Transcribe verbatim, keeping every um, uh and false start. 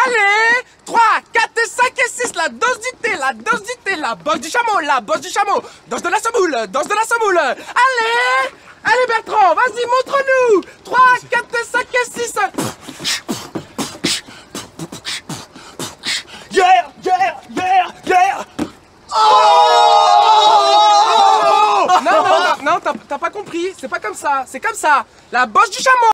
Allez, trois, quatre, cinq et six, la dose du thé, la dose du thé, la bosse du chameau, la bosse du chameau. Danse de la semoule, danse de la semoule. Allez, allez Bertrand, vas-y, montre-nous. trois, quatre, cinq et six. Yeah, yeah, yeah, yeah. Non, non, non, non, t'as t'as pas compris, c'est pas comme ça, c'est comme ça. La bosse du chameau.